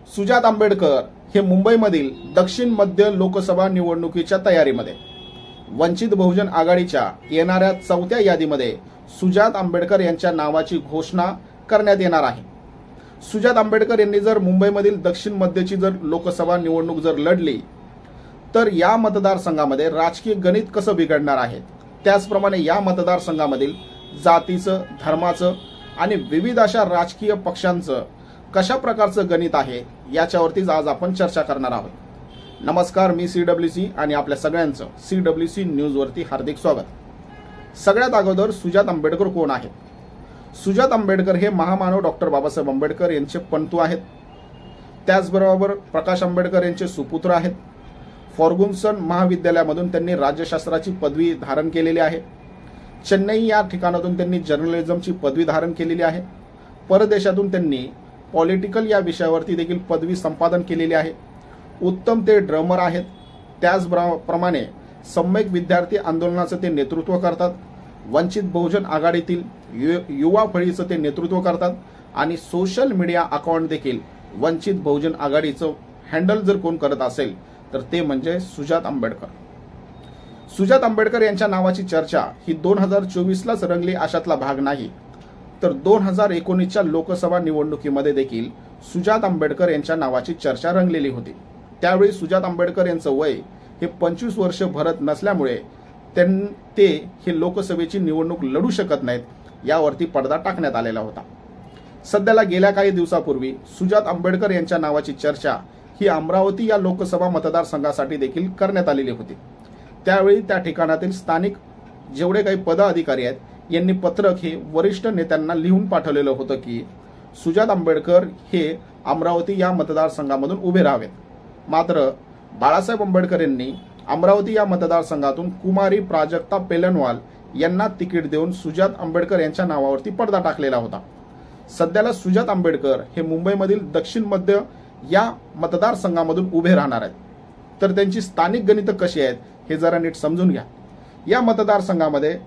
सुजात आंबेडकर हे मुंबईमधील दक्षिण मध्य लोकसभा निवडणुकीच्या तयारीमध्ये वंचित बहुजन आघाडीच्या येणाऱ्या 4थ्या यादीमध्ये सुजात आंबेडकर यांच्या नावाची घोषणा करण्यात येणार आहे। सुजात आंबेडकर यांनी जर मुंबईमधील दक्षिण मध्यची जर लोकसभा निवडणूक जर लढली तर या मतदारसंघामध्ये राजकीय गणित कसं बिघडणार आहे, त्याचप्रमाणे या मतदारसंघामधील जातीचं, धर्माचं आणि विविध अशा राजकीय पक्षांचं कशा प्रकारचं गणित आहे याच्यावरतीच आज आपण चर्चा करणार आहोत। नमस्कार, मी CWC आणि आपल्या सगळ्यांचं CWC न्यूज वरती हार्दिक स्वागत। सगळ्यात अगोदर सुजात आंबेडकर कोण आहेत? सुजात आंबेडकर हे महामानव डॉक्टर बाबासाहेब आंबेडकर यांचे पणतू आहेत। त्याचबरोबर प्रकाश आंबेडकर यांचे सुपुत्र आहेत। फॉर्ग्युसन महाविद्यालयामधून त्यांनी राज्यशास्त्राची पदवी धारण केलेली आहे। चेन्नई या ठिकाणातून त्यांनी जर्नलिझमची पदवी धारण केलेली आहे। परदेशातून त्यांनी पॉलिटिकल या विषयावरती देखील पदवी संपादन केलेली आहे। उत्तम ते ड्रमर आहेत। त्याचप्रमाणे सम्यक विद्यार्थी आंदोलनाचं ते नेतृत्व करतात। वंचित बहुजन आघाडीतील युवा फळीचं ते नेतृत्व करतात आणि सोशल मीडिया अकाउंट देखील वंचित बहुजन आघाडीचं हँडल जर कोण करत असेल तर ते म्हणजे सुजात आंबेडकर। सुजात आंबेडकर यांच्या नावाची चर्चा ही 2024लाच रंगली अशातला भाग नाही, तर 2019च्या लोकसभा निवडणुकीमध्ये देखील सुजात आंबेडकर यांच्या नावाची चर्चा रंगलेली होती। त्यावेळी सुजात आंबेडकर यांचं वय हे 25 वर्ष भरत नसल्यामुळे ते हे लोकसभेची निवडणूक लढू शकत नाहीत, यावरती पडदा टाकण्यात आलेला होता। सध्याला गेल्या काही दिवसापूर्वी सुजात आंबेडकर यांच्या नावाची चर्चा ही अमरावती या लोकसभा मतदारसंघासाठी देखील करण्यात आलेली होती। त्यावेळी त्या ठिकाणातील स्थानिक जेवढे काही पदाधिकारी आहेत यांनी पत्रक हे वरिष्ठ नेत्यांना लिहून पाठवलेलं होतं की सुजात आंबेडकर हे अमरावती या मतदारसंघामधून उभे राहावेत। मात्र बाळासाहेब आंबेडकर यांनी अमरावती या मतदारसंघातून कुमारी प्राजक्ता पेलनवाल यांना तिकीट देऊन सुजात आंबेडकर यांच्या नावावरती पडदा टाकलेला होता। सध्याला सुजात आंबेडकर हे मुंबईमधील दक्षिण मध्य या मतदारसंघामधून उभे राहणार आहेत, तर त्यांची स्थानिक गणितं कशी आहेत हे जरा नीट समजून घ्या। या मतदारसंघामध्ये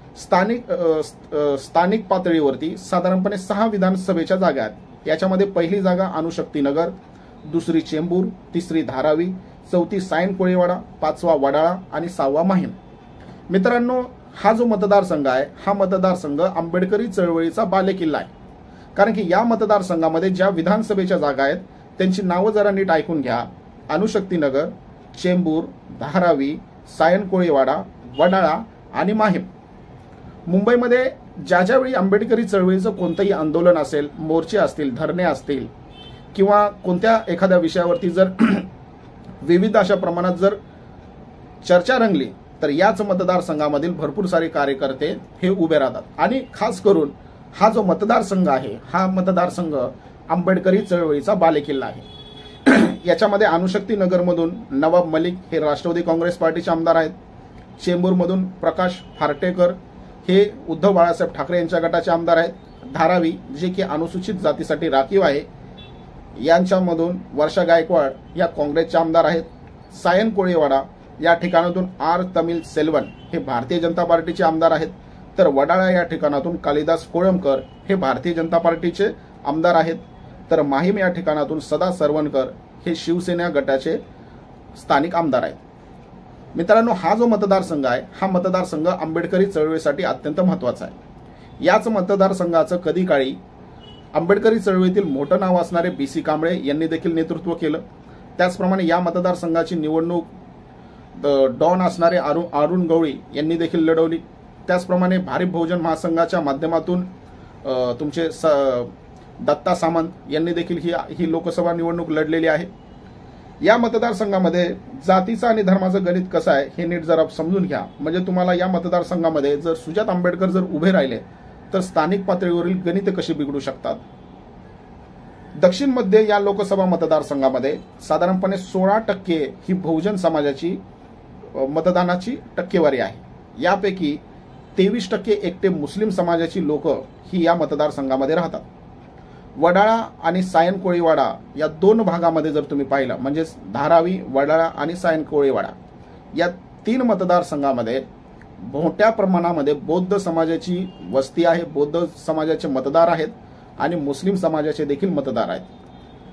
स्थानिक पातळीवरती साधारणपणे 6 विधानसभेच्या जागा आहेत। याच्यामध्ये पहिली जागा अणुशक्तीनगर, दुसरी चेंबूर, तिसरी धारावी, चौथी सायन कोळीवाडा, 5वा वडाळा आणि 6वा माहीम। मित्रांनो, हा जो मतदारसंघ आहे हा मतदारसंघ आंबेडकरी चळवळीचा बालेकिल्ला आहे, कारण की या मतदारसंघामध्ये ज्या विधानसभेच्या जागा आहेत त्यांची नावं जरा नीट ऐकून घ्या। अणुशक्तीनगर, चेंबूर, धारावी, सायन कोळीवाडा, वडाळा आणि माहीम। मुंबईमध्ये ज्यावेळी आंबेडकरी चळवळीचं कोणतंही आंदोलन असेल, मोर्चे असतील, धरणे असतील किंवा कोणत्या एखाद्या विषयावरती जर विविध अशा प्रमाणात जर चर्चा रंगली तर याच मतदारसंघामधील भरपूर सारे कार्यकर्ते हे उभे राहतात। आणि खास करून हा जो मतदारसंघ आहे हा मतदारसंघ आंबेडकरी चळवळीचा बालेकिल्ला आहे। याच्यामध्ये अणुशक्तीनगरमधून नवाब मलिक हे राष्ट्रवादी काँग्रेस पार्टीचे आमदार आहेत। चेंबूरमधून प्रकाश फार्टेकर हे उद्धव बाळासाहेब ठाकरे यांच्या गटाचे आमदार आहेत। धारावी जे की अनुसूचित जातीसाठी राखीव आहे यांच्यामधून वर्षा गायकवाड या काँग्रेसचे आमदार आहेत। सायन कोळीवाडा या ठिकाणातून आर तमिल सेल्वन हे भारतीय जनता पार्टीचे आमदार आहेत, तर वडाळा या ठिकाणातून कालिदास कोळंबकर हे भारतीय जनता पार्टीचे आमदार आहेत, तर माहीम या ठिकाणातून सदा सरवणकर हे शिवसेना गटाचे स्थानिक आमदार आहेत। मित्रांनो, हा जो मतदारसंघ आहे हा मतदारसंघ आंबेडकरी चळवळीसाठी अत्यंत महत्त्वाचा आहे। याच मतदारसंघाचं कधी काळी आंबेडकरी चळवळीतील मोठं नाव असणारे BC कांबळे यांनी देखील नेतृत्व केलं। त्याचप्रमाणे या मतदारसंघाची निवडणूक डॉन असणारे अरुण गवळी यांनी देखील लढवली। त्याचप्रमाणे भारिप बहुजन महासंघाच्या माध्यमातून तुमचे दत्ता सामंत यांनी देखील ही लोकसभा निवडणूक लढलेली आहे। या मतदारसंघामध्ये जातीचं आणि धर्माचं गणित कसं आहे हे नीट जरा समजून घ्या, म्हणजे तुम्हाला या मतदारसंघामध्ये जर सुजात आंबेडकर जर उभे राहिले तर स्थानिक पातळीवरील गणित कशी बिघडू शकतात। दक्षिण मध्य या लोकसभा मतदारसंघामध्ये साधारणपणे 16% ही बहुजन समाजाची मतदानाची टक्केवारी आहे। यापैकी 23% एकटे मुस्लिम समाजाची लोक ही या मतदारसंघामध्ये राहतात। वडाळा आणि सायन कोळीवाडा या 2 भागामध्ये जर तुम्ही पाहिलं, म्हणजे धारावी, वडाळा आणि सायन कोळीवाडा या 3 मतदारसंघामध्ये मोठ्या प्रमाणामध्ये बौद्ध समाजाची वस्ती आहे, बौद्ध समाजाचे मतदार आहेत आणि मुस्लिम समाजाचे देखील मतदार आहेत।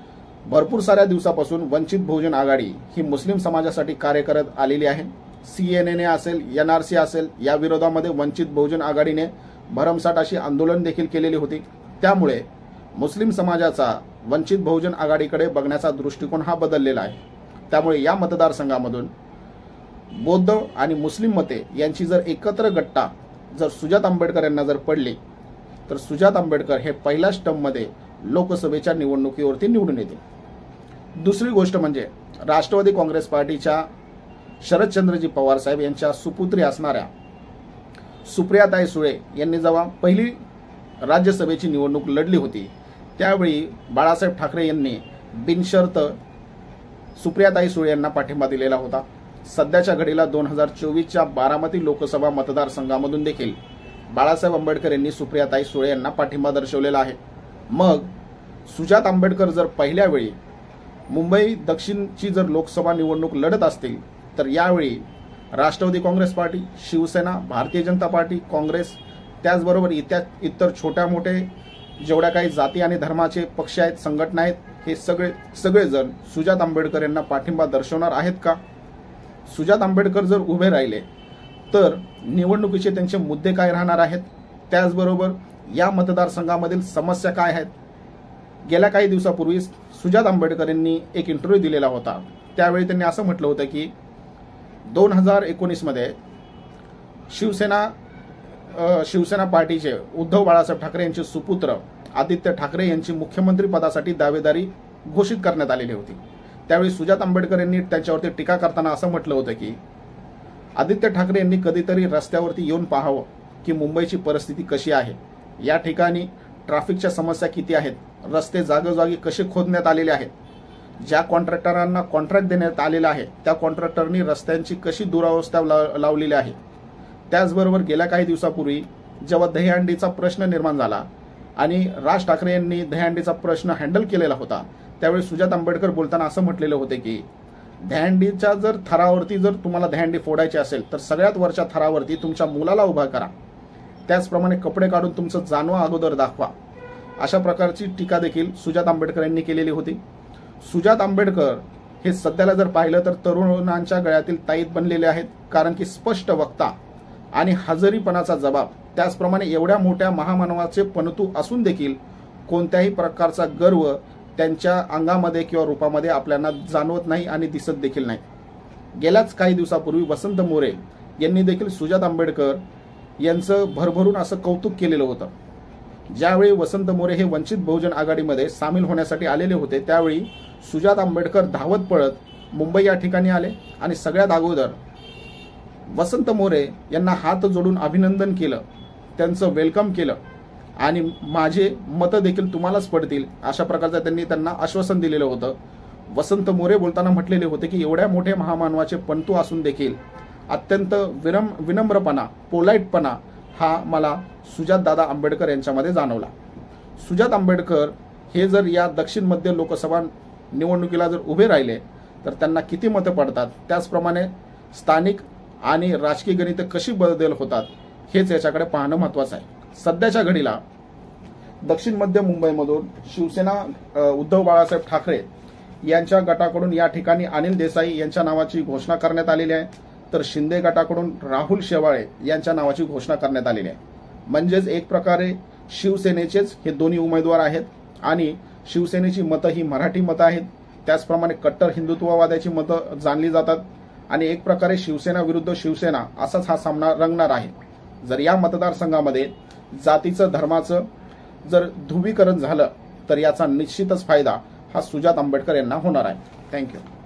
भरपूर साऱ्या दिवसापासून वंचित बहुजन आघाडी ही मुस्लिम समाजासाठी कार्य करत आलेली आहे. CNN असेल, NRC असेल, या विरोधामध्ये वंचित बहुजन आघाडीने भरमसाठ अशी आंदोलन देखील केलेली होती. त्यामुळे मुस्लिम समाजाचा वंचित बहुजन आघाडीकडे बघण्याचा दृष्टिकोन हा बदललेला आहे. त्यामुळे या मतदारसंघामधून बौद्ध आणि मुस्लिम मते यांची जर एकत्र गट्टा जर सुजात आंबेडकर यांना जर पडली तर सुजात आंबेडकर हे पहिल्या स्टंपमध्ये लोकसभेच्या निवडणुकीवरती निवडून येतील. दुसरी गोष्ट म्हणजे राष्ट्रवादी काँग्रेस पार्टीच्या शरदचंद्रजी पवार साहेब यांच्या सुपुत्री असणाऱ्या सुप्रियाताई सुळे यांनी जेव्हा पहिली राज्यसभेची निवडणूक लढली होती त्यावेळी बाळासाहेब ठाकरे यांनी बिनशर्त सुप्रियाताई सुळे यांना पाठिंबा दिलेला होता. सध्याच्या घडीला 2024च्या बारामती लोकसभा मतदारसंघामधून देखील बाळासाहेब आंबेडकर यांनी सुप्रियाताई सुळे यांना पाठिंबा दर्शवलेला आहे. मग सुजात आंबेडकर जर पहिल्या वेळी मुंबई दक्षिणची जर लोकसभा निवडणूक लढत असतील तर यावेळी राष्ट्रवादी काँग्रेस पार्टी, शिवसेना, भारतीय जनता पार्टी, काँग्रेस, त्याचबरोबर इतर छोट्या मोठे जेवढ्या काही जाती आणि धर्माचे पक्ष आहेत, संघटना आहेत, हे सगळेजण सुजात आंबेडकर यांना पाठिंबा दर्शवणार आहेत का? सुजात आंबेडकर जर उभे राहिले तर निवडणुकीचे त्यांचे मुद्दे काय राहणार आहेत? त्याचबरोबर या मतदारसंघामधील समस्या काय आहेत? गेल्या काही दिवसापूर्वी सुजात आंबेडकर यांनी एक इंटरव्ह्यू दिलेला होता. त्यावेळी त्यांनी असं म्हटलं होतं की 2019 मध्ये शिवसेना पार्टीचे उद्धव बाळासाहेब ठाकरे यांचे सुपुत्र आदित्य ठाकरे यांची मुख्यमंत्री पदासाठी दावेदारी घोषित करण्यात आलेली होती. त्यावेळी सुजात आंबेडकर यांनी त्यांच्यावरती टीका करताना असं म्हटलं होतं की आदित्य ठाकरे यांनी कधीतरी रस्त्यावरती येऊन पाहावं की मुंबईची परिस्थिती कशी आहे, या ठिकाणी ट्रॅफिकच्या समस्या किती आहेत, रस्ते जागोजागी कसे खोदण्यात आलेले आहेत, ज्या कॉन्ट्रॅक्टरांना कॉन्ट्रॅक्ट देण्यात आलेला आहे त्या कॉन्ट्रॅक्टरनी रस्त्यांची कशी दुरावस्था लावलेली आहे. त्याचबरोबर गेल्या काही दिवसापूर्वी जेव्हा दहीहंडीचा प्रश्न निर्माण झाला आणि राज ठाकरे यांनी दहीहंडीचा प्रश्न हँडल केलेला होता त्यावेळी सुजात आंबेडकर बोलताना असं म्हटलेलं होते की दहीहंडीच्या जर थरावरती जर तुम्हाला दहीहंडी फोडायची असेल तर सगळ्यात वरच्या थरावरती तुमच्या मुलाला उभा करा, त्याचप्रमाणे कपडे काढून तुमचं जानवा अगोदर दाखवा. अशा प्रकारची टीका देखील सुजात आंबेडकर यांनी केलेली होती. सुजात आंबेडकर हे सध्याला जर पाहिलं तर तरुणांच्या गळ्यातील ताईत बनलेले आहेत, कारण की स्पष्ट वक्ता आणि हजरीपणाचा जबाब, त्याचप्रमाणे एवढ्या मोठ्या महामानवाचे पणतू असून देखील कोणत्याही प्रकारचा गर्व त्यांच्या अंगामध्ये किंवा रूपामध्ये आपल्याला जाणवत नाही आणि दिसत देखील नाही. गेल्याच काही दिवसापूर्वी वसंत मोरे यांनी देखील सुजात आंबेडकर यांचं भरभरून असं कौतुक केलेलं होतं. ज्यावेळी वसंत मोरे हे वंचित बहुजन आघाडीमध्ये सामील होण्यासाठी आलेले होते त्यावेळी सुजात आंबेडकर धावत पळत मुंबई या ठिकाणी आले आणि सगळ्यात अगोदर वसंत मोरे यांना हात जोडून अभिनंदन केलं, त्यांचं वेलकम केलं आणि माझे मतं देखील तुम्हालाच पडतील अशा प्रकारचं त्यांना आश्वासन दिलेलं होतं. वसंत मोरे बोलताना म्हटलेले होते की एवढ्या मोठे महामानवाचे पणतू असून देखील अत्यंत विनम्रपणा, पोलाईटपणा हा मला सुजात दादा आंबेडकर यांच्यामध्ये जाणवला. सुजात आंबेडकर हे जर या दक्षिण मध्य लोकसभा निवडणुकीला जर उभे राहिले तर त्यांना किती मतं पडतात, त्याचप्रमाणे स्थानिक आणि राजकीय गणितं कशी बदल होतात हेच याच्याकडे पाहणं महत्त्वाचं आहे. सध्याच्या घडीला दक्षिण मध्य मुंबईमधून शिवसेना उद्धव बाळासाहेब ठाकरे यांच्या गटाकडून या ठिकाणी अनिल देसाई यांच्या नावाची घोषणा करण्यात आलेली आहे, तर शिंदे गटाकडून राहुल शेवाळे यांच्या नावाची घोषणा करण्यात आलेली आहे. म्हणजेच एक प्रकारे शिवसेनेचेच हे दोन्ही उमेदवार आहेत आणि शिवसेनेची मतं ही मराठी मतं आहेत, त्याचप्रमाणे कट्टर हिंदुत्ववादाची मतं जाणली जातात आणि एक प्रकारे शिवसेना विरुद्ध शिवसेना असाच हा सामना रंगणार आहे. जर या मतदारसंघामध्ये जातीचं, धर्माचं जर ध्रुवीकरण झालं तर याचा निश्चितच फायदा हा सुजात आंबेडकर यांना होणार आहे. थँक्यू.